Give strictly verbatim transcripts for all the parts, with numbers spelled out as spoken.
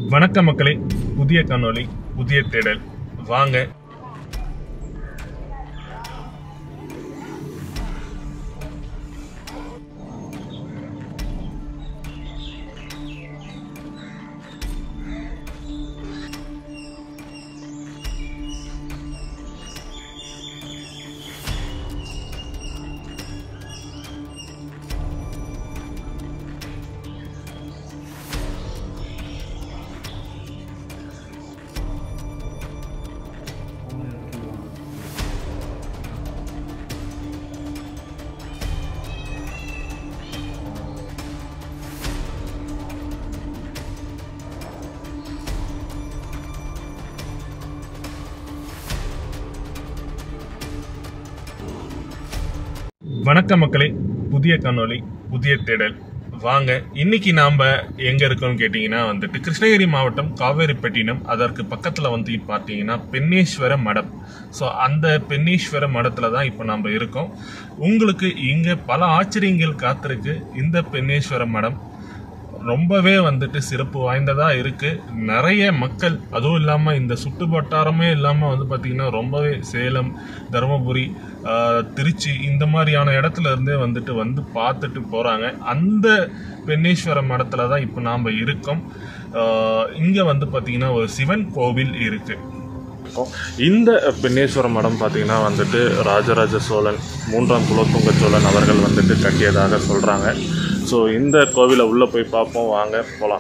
வணக்க மக்களே, புதிய காணொளி புதிய தேடல். வாங்க வணக்க மக்களே, புதிய காணொளி புதிய தேடல். வாங்க இன்னைக்கு நாம எங்க இருக்கோம்னு கேட்டீங்கன்னா வந்துட்டு கிருஷ்ணகிரி மாவட்டம் காவேரிப்பட்டினம். அதற்கு பக்கத்துல வந்து பார்த்தீங்கன்னா பென்னேஸ்வர மடம். ஸோ அந்த பென்னேஸ்வர மடத்துல தான் இப்போ நம்ம இருக்கோம். உங்களுக்கு இங்க பல ஆச்சரியங்கள் காத்திருக்கு. இந்த பென்னேஸ்வர மடம் ரொம்பவே வந்துட்டு சிறப்பு வாய்ந்ததா இருக்கு. நிறைய மக்கள், அதுவும் இல்லாம இந்த சுற்று வட்டாரமே இல்லாம வந்து பாத்தீங்கன்னா ரொம்பவே சேலம், தருமபுரி, திருச்சி இந்த மாதிரியான இடத்துல இருந்தே வந்துட்டு வந்து பார்த்துட்டு போறாங்க. அந்த பென்னேஸ்வர மடத்துல தான் இப்போ நாம இருக்கோம். இங்க வந்து பாத்தீங்கன்னா ஒரு சிவன் கோவில் இருக்கு. இந்த பென்னேஸ்வர மடம் பார்த்தீங்கன்னா வந்துட்டு ராஜராஜ சோழன், மூன்றாம் குலோத்துங்க சோழன் அவர்கள் வந்துட்டு கட்டியதாக சொல்கிறாங்க. ஸோ இந்த கோவிலை உள்ளே போய் பார்ப்போம், வாங்க போகலாம்.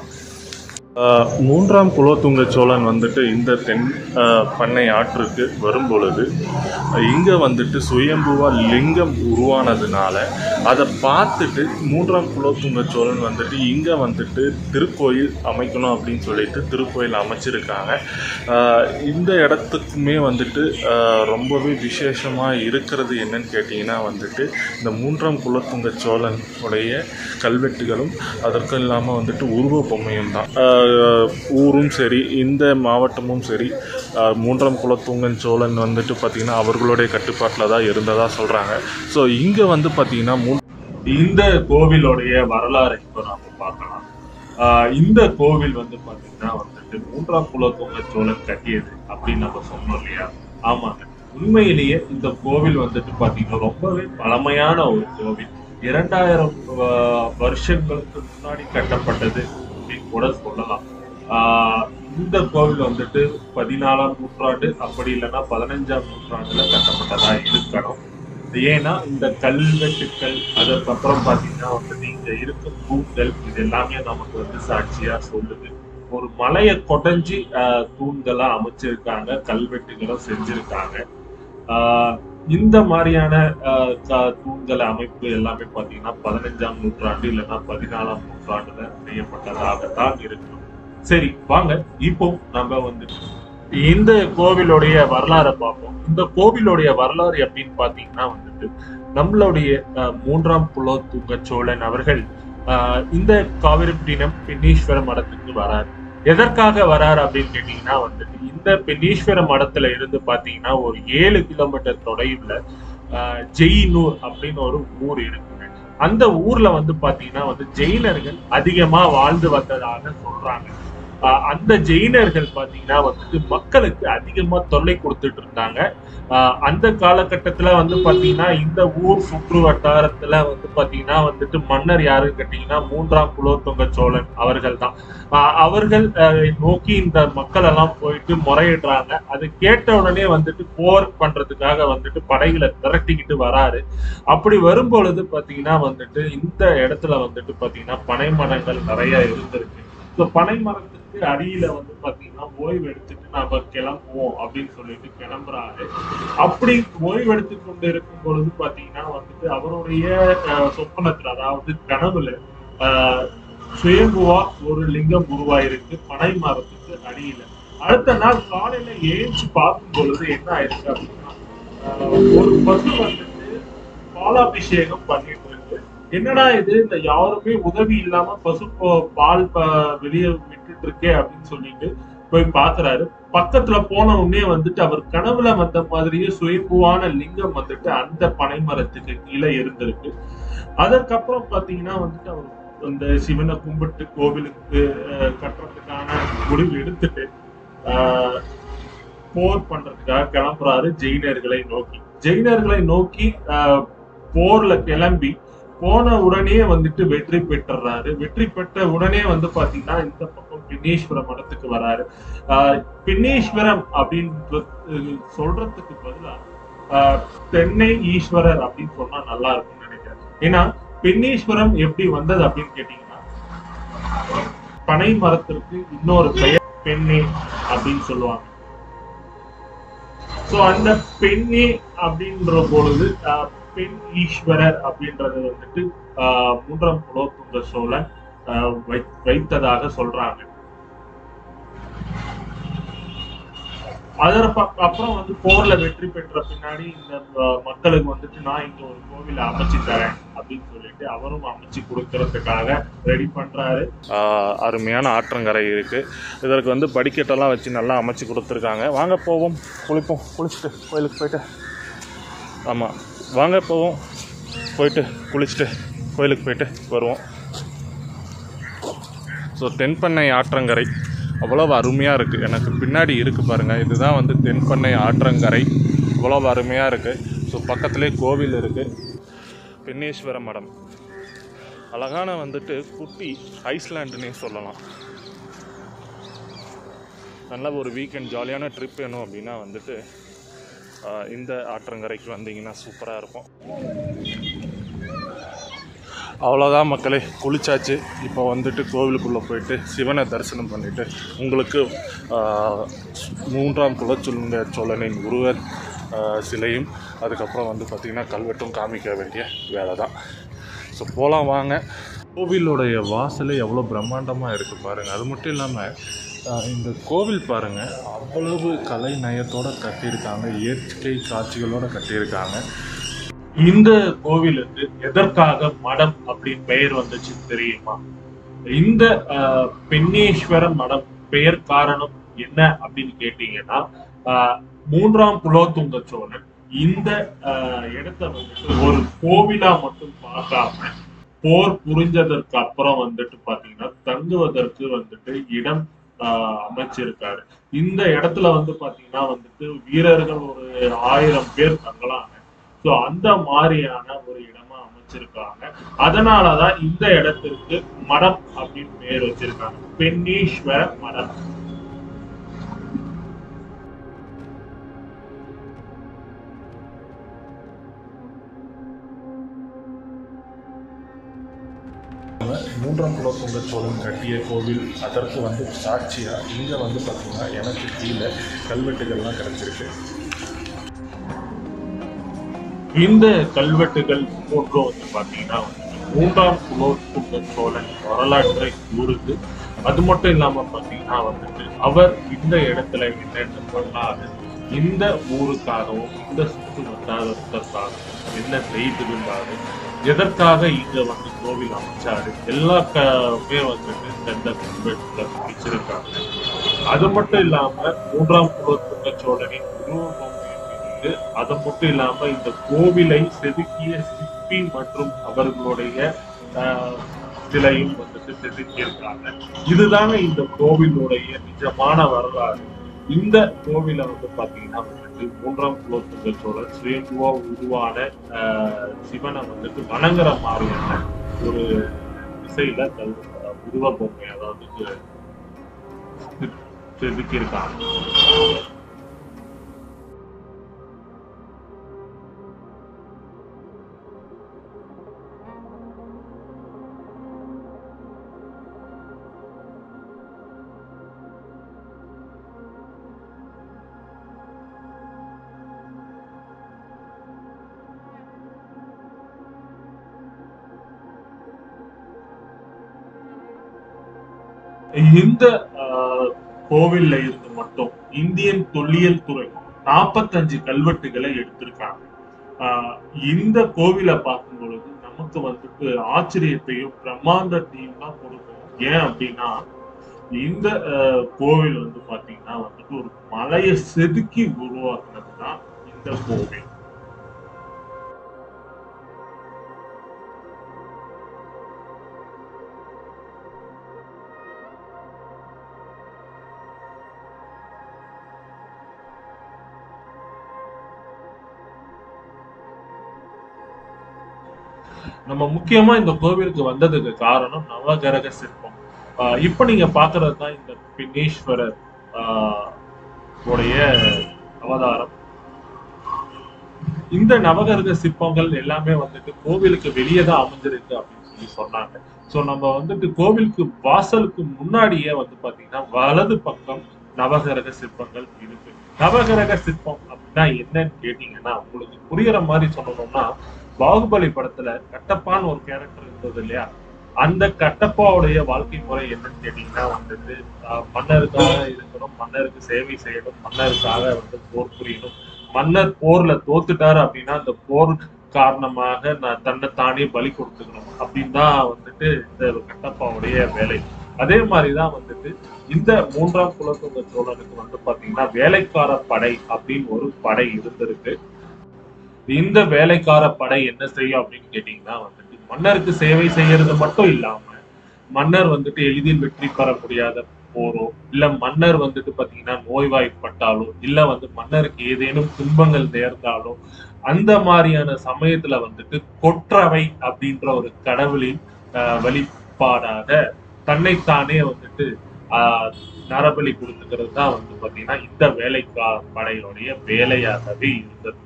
மூன்றாம் குலோத்துங்க சோழன் வந்துட்டு இந்த தென் பண்ணை ஆற்றுக்கு வரும் பொழுது இங்கே வந்துட்டு சுயம்புவா லிங்கம் உருவானதுனால அதை பார்த்துட்டு மூன்றாம் குலோத்துங்க சோழன் வந்துட்டு இங்கே வந்துட்டு திருக்கோயில் அமைக்கணும் அப்படின்னு சொல்லிட்டு திருக்கோயில் அமைச்சிருக்காங்க. இந்த இடத்துக்குமே வந்துட்டு ரொம்பவே விசேஷமாக இருக்கிறது என்னன்னு கேட்டிங்கன்னா வந்துட்டு இந்த மூன்றாம் குலோத்துங்க சோழன் உடைய கல்வெட்டுகளும் அதற்கும் இல்லாமல் வந்துட்டு உருவ பொம்மையும் தான். ஊரும் சரி, இந்த மாவட்டமும் சரி, மூன்றாம் குலோத்துங்கன் சோழன் வந்துட்டு பார்த்திங்கன்னா அவர்களுடைய கட்டுப்பாட்டில் தான் இருந்ததாக சொல்கிறாங்க. ஸோ இங்கே வந்து பார்த்திங்கன்னா இந்த கோவிலுடைய வரலாறு இப்போ நம்ம பார்க்கலாம். இந்த கோவில் வந்து பார்த்திங்கன்னா வந்துட்டு மூன்றாம் குலோத்துங்க சோழன் கட்டியது அப்படின்னு நம்ம சொன்னோம் இல்லையா? ஆமாங்க, உண்மையிலேயே இந்த கோவில் வந்துட்டு பார்த்திங்கன்னா ரொம்பவே பழமையான ஒரு கோவில். இரண்டாயிரம் வருஷங்களுக்கு முன்னாடி கட்டப்பட்டது அப்படின்னு கூட சொல்லலாம். ஆஹ் இந்த கோவில் வந்துட்டு பதினாலாம் நூற்றாண்டு அப்படி இல்லைன்னா பதினஞ்சாம் நூற்றாண்டுல கட்டப்பட்டதா இருக்கணும். ஏன்னா இந்த கல்வெட்டுக்கள், அதுக்கப்புறம் பாத்தீங்கன்னா வந்துட்டு இங்க இருக்கும் தூண்கள், இது எல்லாமே நமக்கு வந்து சாட்சியா சொல்லுது. ஒரு மலையை கொடைஞ்சி ஆஹ் தூண்களா அமைச்சிருக்காங்க, கல்வெட்டுகளும் செஞ்சிருக்காங்க. ஆஹ் இந்த மாதிரியான தூண்கள் அமைப்பு எல்லாமே பாத்தீங்கன்னா பதினஞ்சாம் நூற்றாண்டு இல்லைன்னா பதினாலாம் நூற்றாண்டுல செய்யப்பட்டதாகத்தான் இருக்கணும். சரி, வாங்க இப்போ நம்ம வந்து இந்த கோவிலுடைய வரலாறை பார்ப்போம். இந்த கோவிலுடைய வரலாறு அப்படின்னு பாத்தீங்கன்னா வந்துட்டு நம்மளுடைய மூன்றாம் குலோத்துங்க சோழன் அவர்கள் ஆஹ் இந்த காவிரிப்பட்டினம் பென்னேஸ்வர மடத்துக்கு வராரு. எதற்காக வராரு அப்படின்னு கேட்டீங்கன்னா வந்துட்டு இந்த பென்னேஸ்வர மடத்துல இருந்து பாத்தீங்கன்னா ஒரு ஏழு கிலோமீட்டர் தொலைவுல ஆஹ் ஜெயினூர் அப்படின்னு ஒரு ஊர் இருக்குங்க. அந்த ஊர்ல வந்து பாத்தீங்கன்னா வந்து ஜெயினர்கள் அதிகமா வாழ்ந்து வந்ததாக சொல்றாங்க. ஆஹ் அந்த ஜெயினர்கள் பாத்தீங்கன்னா வந்துட்டு மக்களுக்கு அதிகமா தொல்லை கொடுத்துட்டு இருந்தாங்க. ஆஹ் அந்த காலகட்டத்துல வந்து பாத்தீங்கன்னா இந்த ஊர் சுற்று வட்டாரத்துல வந்து பாத்தீங்கன்னா வந்துட்டு மன்னர் யாருன்னு கேட்டீங்கன்னா மூன்றாம் குலோத்துங்க சோழன் அவர்கள் தான். ஆஹ் அவர்கள் நோக்கி இந்த மக்கள் எல்லாம் போயிட்டு முறையிடுறாங்க. அது கேட்ட உடனே வந்துட்டு போர் பண்றதுக்காக வந்துட்டு படைகளை திரட்டிக்கிட்டு வராரு. அப்படி வரும் பொழுது பாத்தீங்கன்னா வந்துட்டு இந்த இடத்துல வந்துட்டு பாத்தீங்கன்னா பனை மரங்கள் நிறைய இருந்திருக்கு. இந்த பனை மரத்துக்கு அடியில வந்து பாத்தீங்கன்னா ஓய்வு எடுத்துட்டு நாம கிளம்புவோம் அப்படின்னு சொல்லிட்டு கிளம்புறாரு. அப்படி ஓய்வு எடுத்து கொண்டு இருக்கும் பொழுது பாத்தீங்கன்னா வந்துட்டு அவருடைய சொப்பனத்துல, அதாவது கனவுல ஆஹ் சுயம்புவா ஒரு லிங்கம் உருவாயிருக்கு பனை மரத்துக்கு அடியில. அடுத்த நாள் காலையில ஏஞ்சி பார்க்கும் பொழுது என்ன ஆயிருக்கு அப்படின்னா ஒரு பசு வந்துட்டு பாலாபிஷேகம் பண்ணிட்டு இருக்கு. என்னடா இது, இந்த யாருமே உதவி இல்லாம பசு பால் வெளியே விட்டுட்டு இருக்கே அப்படின்னு சொல்லிட்டு போய் பாக்குறாரு. பக்கத்துல போன உடனே வந்துட்டு அவர் கனவுல வந்த மாதிரியே சுயம்புவான லிங்கம் வந்துட்டு அந்த பனை மரத்துக்கு கீழே இருந்திருக்கு. அதற்கப்புறம் பாத்தீங்கன்னா வந்துட்டு அவர் அந்த சிவனை கும்பிட்டு கோவிலுக்கு கட்டுறதுக்கான முடிவு எடுத்துட்டு ஆஹ் போர் பண்றதுக்காக கிளம்புறாரு ஜெயினர்களை நோக்கி. ஜெயினர்களை நோக்கி ஆஹ் போர்ல கிளம்பி போன உடனே வந்துட்டு வெற்றி பெற்றுறாரு. வெற்றி பெற்ற உடனே வந்து பாத்தீங்கன்னா இந்த பக்கம் பின்னேஸ்வரம் மடத்துக்கு வராரு. ஆஹ் பின்னேஸ்வரம் அப்படின்ற சொல்றதுக்கு பதிலா ஆஹ் தென்னை ஈஸ்வரர் அப்படின்னு சொன்னா நல்லா இருக்கும்னு நினைக்கிறேன். ஏன்னா பின்னேஸ்வரம் எப்படி வந்தது அப்படின்னு கேட்டீங்கன்னா, பனை மரத்திற்கு இன்னொரு பெயர் பெண்ணே அப்படின்னு சொல்லுவாங்க. சோ அந்த பெண்ணே அப்படின்ற பொழுது பெண் ஈஸ்வரர் அப்படின்றது வந்துட்டு ஆஹ் மூன்றாம் குலோத்துங்க சோழன் வைத்ததாக சொல்றாங்க. அதற்கு அப்புறம் வந்து போர்ல வெற்றி பெற்ற பின்னாடி இந்த மக்களுக்கு வந்துட்டு நான் இங்க ஒரு கோவில அமைச்சு தரேன் அப்படின்னு சொல்லிட்டு அவரும் அமைச்சு கொடுக்கறதுக்காக ரெடி பண்றாரு. அருமையான ஆற்றங்கரை இருக்கு. இதற்கு வந்து படிக்கட்டெல்லாம் வச்சு நல்லா அமைச்சு கொடுத்துருக்காங்க. வாங்க போவோம், குளிப்போம், குளிச்சுட்டு கோயிலுக்கு போயிட்டு. ஆமா வாங்க போவோம், போயிட்டு குளிச்சுட்டு கோயிலுக்கு போயிட்டு வருவோம். ஸோ தென்பண்ணை ஆற்றங்கரை அவ்வளவு அருமையாக இருக்குது. எனக்கு பின்னாடி இருக்குது பாருங்கள், இதுதான் வந்து தென்பண்ணை ஆற்றங்கரை. அவ்வளவு அருமையாக இருக்குது. ஸோ பக்கத்துலேயே கோவில் இருக்குது, பென்னேஸ்வர மடம். அழகான வந்துட்டு குட்டி ஐஸ்லாண்டுன்னே சொல்லலாம். நல்ல ஒரு வீக்கெண்ட் ஜாலியான ட்ரிப் வேணும் அப்படின்னா வந்துட்டு இந்த ஆற்றங்கரைக்கு வந்தீங்கன்னா சூப்பராக இருக்கும். அவ்வளோதான் மக்களே, குளிச்சாச்சு. இப்போ வந்துட்டு கோவிலுக்குள்ளே போயிட்டு சிவனை தரிசனம் பண்ணிவிட்டு உங்களுக்கு மூன்றாம் குலச்சுங்க சோழனின் உருவ சிலையும் அதுக்கப்புறம் வந்து பார்த்திங்கன்னா கல்வெட்டும் காமிக்க வேண்டிய வேலை தான். ஸோ போகலாம் வாங்க. கோவிலுடைய வாசலே எவ்வளோ பிரம்மாண்டமாக இருக்குது பாருங்கள். அது மட்டும் இல்லாமல் இந்த கோவில் பாருங்கள், அவ்வளவு கலை நயத்தோடு கட்டியிருக்காங்க, இயற்கை காட்சிகளோடு கட்டியிருக்காங்க. இந்த கோவிலுக்கு எதற்காக மடம் அப்படின்னு பெயர் வந்துச்சு தெரியுமா? இந்த பென்னேஸ்வர மடம் பெயர் காரணம் என்ன அப்படின்னு கேட்டீங்கன்னா, மூன்றாம் குலோத்துங்க சோழன் இந்த இடத்த வந்துட்டு ஒரு கோவிலா மட்டும் பார்க்காம போர் புரிஞ்சதற்கு அப்புறம் வந்துட்டு பாத்தீங்கன்னா தங்குவதற்கு வந்துட்டு இடம் ஆஹ் அமைச்சிருக்காரு. இந்த இடத்துல வந்து பாத்தீங்கன்னா வந்துட்டு வீரர்கள் ஒரு ஆயிரம் பேர் தங்கலாங்க. சோ அந்த மாதிரியான ஒரு இடமா அமைச்சிருக்காங்க. அதனாலதான் இந்த இடத்திற்கு மடம் அப்படின்னு பெயர் வச்சிருக்காங்க, பென்னேஸ்வர மடம். மூன்றாம் குலோத்துங்க சோழன் கட்டிய கோவில், அதற்கு வந்து சாட்சியா இங்க வந்து பார்த்தீங்கன்னா எனக்கு கீழே கல்வெட்டுகள்லாம் கிடைச்சிருக்கு. இந்த கல்வெட்டுகள் போன்றும் வந்து பாத்தீங்கன்னா மூன்றாம் குலோத்துங்க சோழன் வரலாற்றை கூறுது. அது மட்டும் இல்லாம பாத்தீங்கன்னா வந்துட்டு அவர் இந்த இடத்துல என்னென்ன பண்ணாரு, இந்த ஊருக்காகவும் இந்த சுற்று வட்டாரத்திற்காகவும் என்ன செய்திருந்தாரு, எதற்காக இங்க வந்து கோவில் அமைச்சாரு, எல்லா பேர் வந்துட்டு இந்த கல்வெட்டுல வச்சிருக்காங்க. அது மட்டும் இல்லாம மூன்றாம் குலோத்துங்க சோழனின் உருவம் இருக்கு. அது மட்டும் இல்லாம இந்த கோவிலை செதுக்கிய சிற்பி மற்றும் அவர்களுடைய சிலையும் வந்துட்டு செதுக்கியிருக்காங்க. இதுதாங்க இந்த கோவிலுடைய நிஜமான வரலாறு. இந்த கோவிலை வந்து பாத்தீங்கன்னா வந்துட்டு மூன்றாம் குலோத்துங்க சோழன் சுயம்புவா உருவான ஆஹ் சிவனை வந்துட்டு வணங்குற மாதிரியான ஒரு திசையில உருவ பொம்மை அதாவது செதுக்கியிருக்காங்க. இந்த கோவில்ல இருந்து மட்டும் இந்தியன் தொல்லியல் துறை நாற்பத்தஞ்சு கல்வெட்டுகளை எடுத்திருக்காங்க. ஆஹ் இந்த கோவிலை பார்க்கும் பொழுது நமக்கு வந்துட்டு ஆச்சரியத்தையும் பிரம்மாண்டத்தையும் தான் கொடுக்கும். ஏன் அப்படின்னா இந்த கோவில் வந்து பாத்தீங்கன்னா வந்துட்டு ஒரு மலையை செதுக்கி உருவாக்குனதுதான் இந்த கோவில். நம்ம முக்கியமா இந்த கோவிலுக்கு வந்ததுக்கு காரணம் நவகிரக சிற்பம். ஆஹ் இப்ப நீங்க பாக்குறது தான் இந்த பின்னேஸ்வரர் ஆஹ் உடைய அவதாரம். இந்த நவகிரக சிற்பங்கள் எல்லாமே வந்துட்டு கோவிலுக்கு வெளியே தான் அமைஞ்சிருக்கு அப்படின்னு சொல்லி சொன்னாங்க. சோ நம்ம வந்துட்டு கோவிலுக்கு வாசலுக்கு முன்னாடியே வந்து பாத்தீங்கன்னா வலது பக்கம் நவகிரக சிற்பங்கள் இருக்கு. நவகிரக சிற்பம் அப்படின்னா என்னன்னு கேட்டீங்கன்னா, உங்களுக்கு புரியுற மாதிரி சொல்லணும்னா, பாகுபலி படத்துல கட்டப்பான்னு ஒரு கேரக்டர் இருந்தது இல்லையா, அந்த கட்டப்பாவுடைய வாழ்க்கை முறை என்னன்னு கேட்டீங்கன்னா வந்துட்டு ஆஹ் மன்னருக்காக இருக்கணும், மன்னருக்கு சேவை செய்யணும், மன்னருக்காக வந்து போர் புரியணும். மன்னர் போர்ல தோத்துட்டாரு அப்படின்னா அந்த போர் காரணமாக நான் தன்னை தானே பலி கொடுத்துக்கணும் அப்படின்னு தான் வந்துட்டு இந்த கட்டப்பாவுடைய வேலை. அதே மாதிரிதான் வந்துட்டு இந்த மூன்றாம் குலோத்துங்க சோழனுக்கு வந்து பாத்தீங்கன்னா வேலைக்கார படை அப்படின்னு ஒரு படை இருந்திருக்கு. இந்த வேலைக்கார படை என்ன செய்யும் அப்படின்னு கேட்டீங்கன்னா வந்துட்டு மன்னருக்கு சேவை செய்யறது மட்டும் இல்லாம, மன்னர் வந்துட்டு எளிதில் வெற்றி பெற முடியாத போரோ, இல்ல மன்னர் வந்துட்டு பாத்தீங்கன்னா நோய்வாய்ப்பட்டாலோ, இல்ல வந்து மன்னருக்கு ஏதேனும் துன்பங்கள் நேர்ந்தாலோ, அந்த மாதிரியான சமயத்துல வந்துட்டு கொற்றவை அப்படின்ற ஒரு கடவுளின் ஆஹ் வழிபாடாக தன்னைத்தானே வந்துட்டு ஆஹ் நரபலி கொடுத்துக்கிறது தான் வந்து பாத்தீங்கன்னா இந்த வேலைக்கார படையினுடைய வேலையாகவே இருந்தது.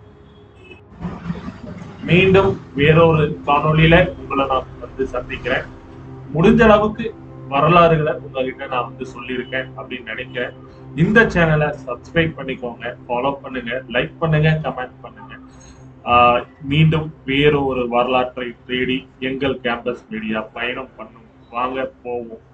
மீண்டும் வேறொரு காணொளியில உங்களை நான் வந்து சந்திக்கிறேன். முடிஞ்ச அளவுக்கு வரலாறுகளை உங்ககிட்ட நான் வந்து சொல்லியிருக்கேன் அப்படின்னு நினைக்கிறேன். இந்த சேனலை சப்ஸ்கிரைப் பண்ணிக்கோங்க, ஃபாலோ பண்ணுங்க, லைக் பண்ணுங்க, கமெண்ட் பண்ணுங்க. ஆஹ் மீண்டும் வேறு ஒரு வரலாற்றை தேடி எங்கள் கேம்பஸ் மீடியா பயணம் பண்ணும். வாங்க போவோம்.